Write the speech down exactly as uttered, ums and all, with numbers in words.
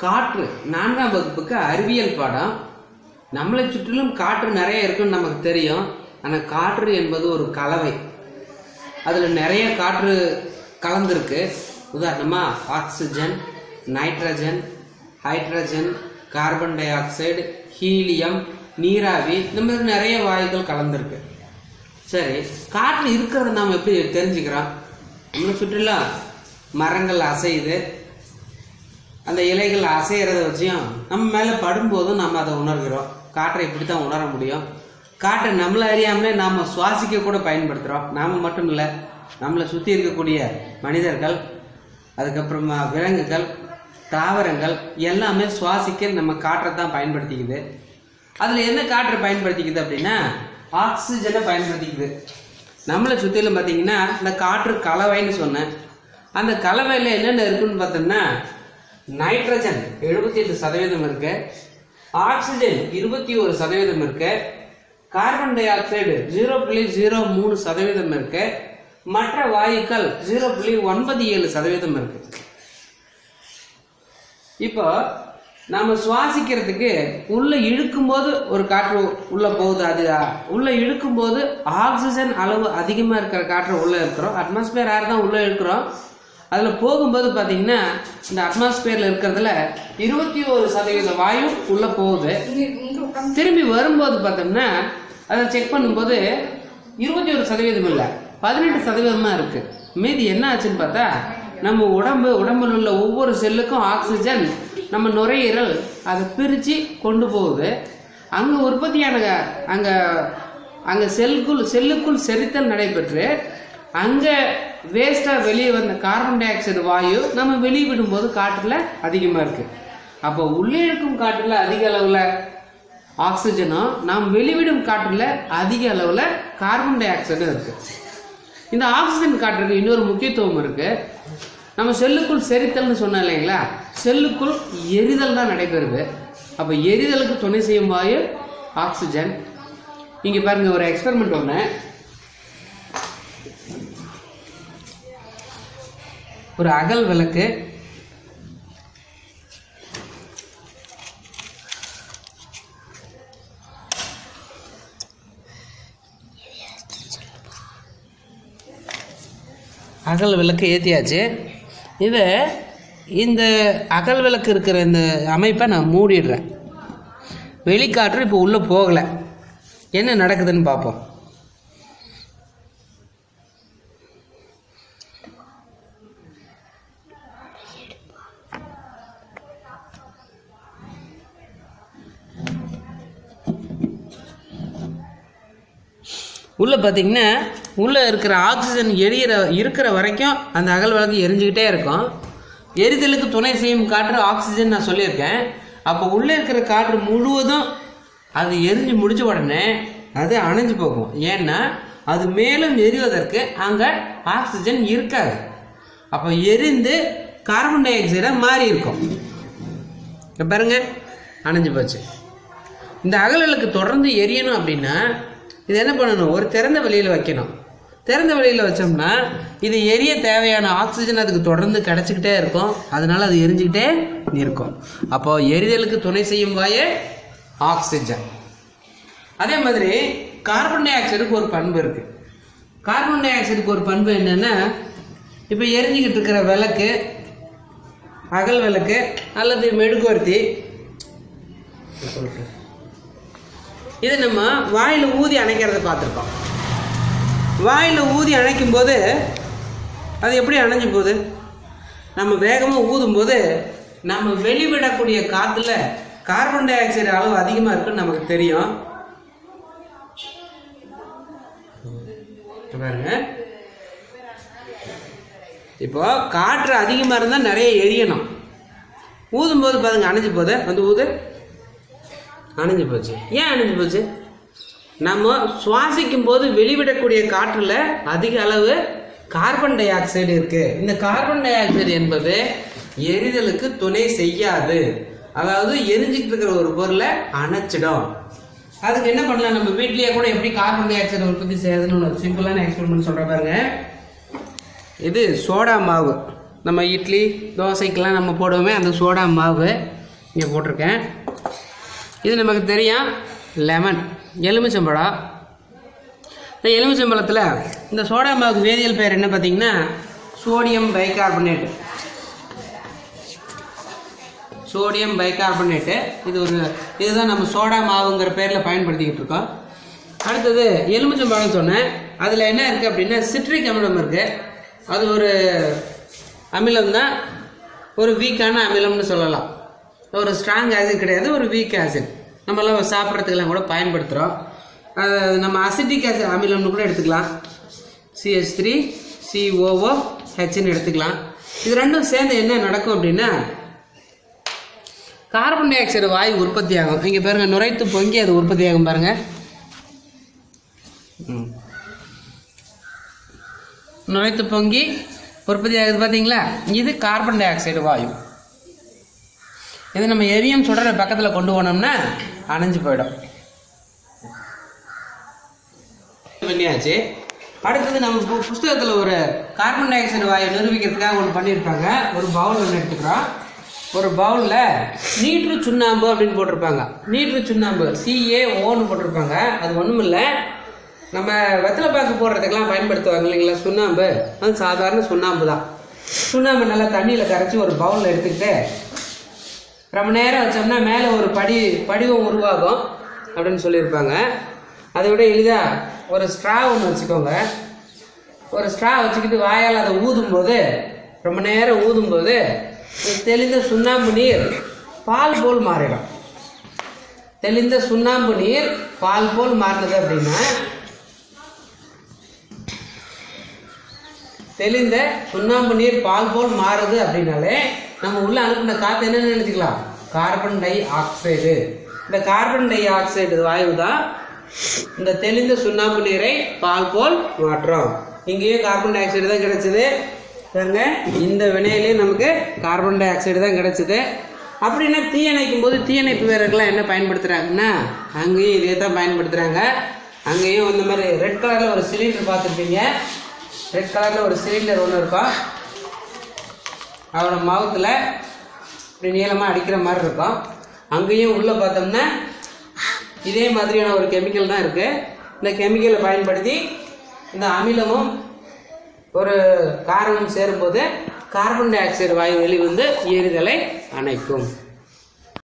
காற்று நான்காம் வகுப்புக்கு அறிவியல் பாடம். நம்மளை சுற்றிலும் காற்று நிறைய இருக்குன்னு நமக்கு தெரியும். ஆனால் காற்று என்பது ஒரு கலவை. அதில் நிறைய காற்று கலந்துருக்கு. உதாரணமாக oxygen, nitrogen, hydrogen, carbon dioxide, helium, நீராவி, இந்த மாதிரி நிறைய வாயுக்கள் கலந்துருக்கு. சரி, காற்று இருக்கிறத நாம் எப்படி தெரிஞ்சுக்கிறோம்? நம்மளை சுற்றிலும் மரங்கள் அசையுது. அந்த இலைகள் அசைகிறத வச்சியும் நம்ம மேலே படும்போதும் நம்ம அதை உணர்கிறோம். காற்றை இப்படி தான் உணர முடியும். காற்றை நம்மளை அறியாமலே நாம் சுவாசிக்க கூட பயன்படுத்துகிறோம். நாம் மட்டும் இல்லை, நம்மளை சுற்றி இருக்கக்கூடிய மனிதர்கள், அதுக்கப்புறமா விலங்குகள், தாவரங்கள் எல்லாமே சுவாசிக்க நம்ம காற்றை தான் பயன்படுத்திக்குது. அதில் என்ன காற்றை பயன்படுத்திக்குது அப்படின்னா ஆக்சிஜனை பயன்படுத்திக்குது. நம்மளை சுற்றிலும் பார்த்தீங்கன்னா இந்த காற்று கலவைன்னு சொன்னேன். அந்த கலவையில் என்னென்ன இருக்குன்னு பார்த்தோம்னா நைட்ரஜன் எழுபத்தி எட்டு சதவீதம் இருக்கு, ஆக்சிஜன் இருபத்தி ஒரு சதவீதம் இருக்கு, கார்பன் டை ஆக்சைடு ஜீரோ புள்ளி ஜீரோ மூணு சதவீதம் இருக்கு, மற்ற வாயுக்கள் ஜீரோ புள்ளி ஒன்பது ஏழு சதவீதம் இருக்கு. இப்போ நாம சுவாசிக்கிறதுக்கு உள்ள இழுக்கும் போது ஒரு காற்று உள்ள போகுது. அது உள்ள இழுக்கும் போது ஆக்சிஜன் அளவு அதிகமா இருக்கிற காற்று உள்ள இருக்கிறோம். அட்மாஸ்பியர் ஏர் தான் உள்ள இருக்கிறோம். அதுல போகும்போது பாத்தீங்கன்னா இந்த அட்மாஸ்பியர்ல இருக்கிறதுல இருபத்தி ஒரு சதவீத வாயு உள்ள போகுது. திரும்பி வரும்போது பார்த்தோம்னா அதை செக் பண்ணும்போது இருபத்தி ஒரு சதவீதம் இல்லை, பதினெட்டு சதவீதமா இருக்கு. மீதி என்ன ஆச்சுன்னு பார்த்தா நம்ம உடம்பு உடம்புல உள்ள ஒவ்வொரு செல்லுக்கும் ஆக்சிஜன் நம்ம நுரையீரல் அதை பிரித்து கொண்டு போகுது. அங்கே உற்பத்தியான அங்கே அங்கே செல்லுக்குள் செல்லுக்குள் செரித்தல் நடைபெற்று அங்கே வேஸ்ட்டாக வெளியே வந்த கார்பன் டை ஆக்சைடு வாயு நம்ம வெளியே விடும்போது காற்றுல அதிகமாக இருக்குது. அப்போ உள்ளே இருக்கும் காற்றுல அதிக அளவில் ஆக்சிஜனும் நாம் வெளிவிடும் காற்றுல அதிக அளவில் கார்பன் டை ஆக்சைடும் இருக்குது. இந்த ஆக்சிஜன் காற்றுக்கு இன்னொரு முக்கியத்துவம் இருக்குது. நம்ம செல்லுக்குள் செரித்தல்னு சொன்னோம் இல்லைங்களா, செல்லுக்குள் எரிதல் தான் நடைபெறுது. அப்போ எரிதலுக்கு துணை செய்யும் வாயு ஆக்சிஜன். இங்கே பாருங்க, ஒரு எக்ஸ்பெரிமெண்ட் ஒன்று. ஒரு அகல் விளக்கு, அகல் விளக்கு ஏற்றியாச்சு. இதை இந்த அகல் விளக்கு இருக்கிற இந்த அமைப்பை நான் மூடிடுறேன். வெளிக்காற்று இப்போ உள்ளே போகலை. என்ன நடக்குதுன்னு பார்ப்போம். உள்ளே பார்த்தீங்கன்னா உள்ளே இருக்கிற ஆக்சிஜன் எரியிற இருக்கிற வரைக்கும் அந்த அகல் விளக்கு எரிஞ்சுக்கிட்டே இருக்கும். எரிதலுக்கு துணை செய்யும் காற்று ஆக்சிஜன் நான் சொல்லியிருக்கேன். அப்போ உள்ளே இருக்கிற காற்று முழுவதும் அது எரிஞ்சு முடிச்ச உடனே அது அணைஞ்சு போகும். ஏன்னா அது மேலும் எரிவதற்கு அங்கே ஆக்சிஜன் இருக்காது. அப்போ எரிந்து கார்பன் டை ஆக்சைடாக மாறி இருக்கும். இப்போ பாருங்க, அணைஞ்சு போச்சு. இந்த அகல் விளக்கு தொடர்ந்து எரியணும் அப்படின்னா இது என்ன பண்ணணும், ஒரு திறந்த வெளியில் வைக்கணும். திறந்த வெளியில் வச்சோம்னா இது எரிய தேவையான ஆக்சிஜன் அதுக்கு தொடர்ந்து கிடச்சிக்கிட்டே இருக்கும். அதனால அது எரிஞ்சுக்கிட்டே இருக்கும். அப்போ எரிதலுக்கு துணை செய்யும் வாயு ஆக்சிஜன். அதே மாதிரி கார்பன் டை ஆக்சைடுக்கு ஒரு பண்பு இருக்கு. கார்பன் டை ஆக்சைடுக்கு ஒரு பண்பு என்னன்னா, இப்போ எரிஞ்சுக்கிட்டு இருக்கிற விளக்கு, அகல் விளக்கு அல்லது மெழுகுவர்த்தி, இதை நம்ம வாயில் ஊதி அணைக்கிறத பார்த்துருக்கோம். வாயில் ஊதி அணைக்கும் போது அது எப்படி அணைஞ்சு போகுது? நம்ம வேகமாக ஊதும் போது நம்ம வெளிவிடக்கூடிய காற்றுல கார்பன் டை ஆக்சைடு அளவு அதிகமாக இருக்குன்னு நமக்கு தெரியும். பாருங்க, இப்போ காற்று அதிகமாக இருந்தால் நிறைய எரியணும். ஊதும் போது பாருங்க அணைஞ்சு போகுது. வந்து ஊது அணைஞ்சு போச்சு. ஏன் அணைஞ்சு போச்சு? நம்ம சுவாசிக்கும் போது வெளிவிடக்கூடிய காற்றுல அதிக அளவு கார்பன் டை ஆக்சைடு இருக்கு. இந்த கார்பன் டை ஆக்சைடு என்பது எரிதலுக்கு துணை செய்யாது. அதாவது எரிஞ்சிட்டு இருக்கிற ஒரு பொருளை அணைச்சிடும். அதுக்கு என்ன பண்ணலாம், நம்ம வீட்லயே கூட எப்படி கார்பன் டை ஆக்சைடு உற்பத்தி செய்யறதுன்னு ஒரு சிம்பிளான எக்ஸ்பெரிமெண்ட் சொல்ற பாருங்க. இது சோடா மாவு. நம்ம இட்லி தோசைக்கெல்லாம் நம்ம போடுவோமே அந்த சோடா மாவு இங்கே போட்டிருக்கேன். இது நமக்கு தெரியும் லெமன் எலுமிச்சம்பழம். இந்த எலுமிச்சம்பழத்தில் இந்த சோடா மாவுக்கு வேதியியல் பெயர் என்ன பார்த்தீங்கன்னா சோடியம் பைகார்பனேட். சோடியம் பைகார்பனேட்டு இது ஒரு இதுதான் நம்ம சோடா மாவுங்கிற பேரில் பயன்படுத்திக்கிட்டு இருக்கோம். அடுத்தது எலுமிச்சம்பழம் சொன்னேன். அதில் என்ன இருக்குது அப்படின்னா சிட்ரிக் அமிலம் இருக்குது. அது ஒரு அமிலம் தான், ஒரு வீக்கான அமிலம்னு சொல்லலாம். ஒரு ஸ்ட்ராங் ஆசிட் கிடையாது, ஒரு வீக் ஆசிட். நம்மளாம் சாப்பிட்றதுக்கெல்லாம் கூட பயன்படுத்துகிறோம். அது நம்ம அசிட்டிக் ஆசிட் அமிலம்னு கூட எடுத்துக்கலாம். சிஹெச் த்ரீ சிஓஓ ஹெச்ன்னு எடுத்துக்கலாம். இது ரெண்டும் சேர்ந்து என்ன நடக்கும் அப்படின்னா கார்பன் டை ஆக்சைடு வாயு உற்பத்தி ஆகும். இங்கே பாருங்க நுரைத்து பொங்கி அது உற்பத்தி ஆகும் பாருங்க. நுரைத்து பொங்கி உற்பத்தி ஆகுது பார்த்தீங்களா? இது கார்பன் டை ஆக்சைடு வாயு. இது நம்ம எரியும் சுடரை பக்கத்தில் கொண்டு போனோம்னா அணைஞ்சு போயிடும். பண்ணியாச்சு. அடுத்தது நம்ம புஸ்தகத்தில் ஒரு கார்பன் டை ஆக்சைடு வாயு நிரூபிக்கிறதுக்காக ஒன்று பண்ணியிருப்பாங்க. ஒரு பவுல் ஒன்று எடுத்துக்கிறோம். ஒரு பவுலில் நீற்று சுண்ணாம்பு அப்படின்னு போட்டிருப்பாங்க. நீற்று சுண்ணாம்பு சிஏஓன்னு போட்டிருப்பாங்க. அது ஒன்றும் இல்லை, நம்ம வெத்தலை பாக்கு போடுறதுக்கெல்லாம் பயன்படுத்துவாங்க இல்லைங்களா சுண்ணாம்பு. அது சாதாரண சுண்ணாம்பு தான். சுண்ணாம்பு நல்லா தண்ணியில் கரைச்சி ஒரு பவுலில் எடுத்துக்கிட்டு ரொம்ப நேரம் வச்சோம்னா மேலே ஒரு படி படிவம் உருவாகும் அப்படின்னு சொல்லியிருப்பாங்க. அதை விட எளிதாக ஒரு ஸ்ட்ரா ஒன்று வச்சுக்கோங்க. ஒரு ஸ்ட்ரா வச்சுக்கிட்டு வாயால் அதை ஊதும்போது ரொம்ப நேரம் ஊதும்போது தெளிந்த சுண்ணாம்பு நீர் பால் போல் மாறிடும். தெளிந்த சுண்ணாம்பு நீர் பால் போல் மாறினது அப்படின்னா தெளிந்த சுண்ணாம்பு நீர் பால் போல் மாறுது அப்படின்னாலே நம்ம உள்ள அனுப்பின காற்று என்ன நினைச்சுக்கலாம்? Carbon dioxide. இந்த கார்பன் டை ஆக்சைடு வாயு தான் இந்த தெளிந்த சுண்ணாம்பு நீரை பால் போல் மாற்றும். இங்கேயும் கார்பன் டை ஆக்சைடு தான் கிடைச்சது பாருங்க. இந்த வினையிலேயே நமக்கு கார்பன் டை ஆக்சைடு தான் கிடைச்சது. அப்படின்னா தீயணைக்கும் போது தீயணைப்பு வீரர்கள்லாம் என்ன பயன்படுத்துகிறாங்கன்னா அங்கேயும் இதே தான் பயன்படுத்துகிறாங்க. அங்கேயும் இந்த மாதிரி ரெட் கலரில் ஒரு சிலிண்டர் பார்த்துருப்பீங்க. ரெட் கலரில் ஒரு சிலிண்டர் ஒன்று இருக்கும். அவரோட மவுத்தில் இப்படி நீளமாக அடிக்கிற மாதிரி இருக்கும். அங்கேயும் உள்ளே பார்த்தோம்னா இதே மாதிரியான ஒரு கெமிக்கல் தான் இருக்குது. இந்த கெமிக்கலை பயன்படுத்தி இந்த அமிலமும் ஒரு காரமும் சேரும்போது கார்பன் டை ஆக்சைடு வாயு வெளிவந்து எரிதலை அணைக்கும்.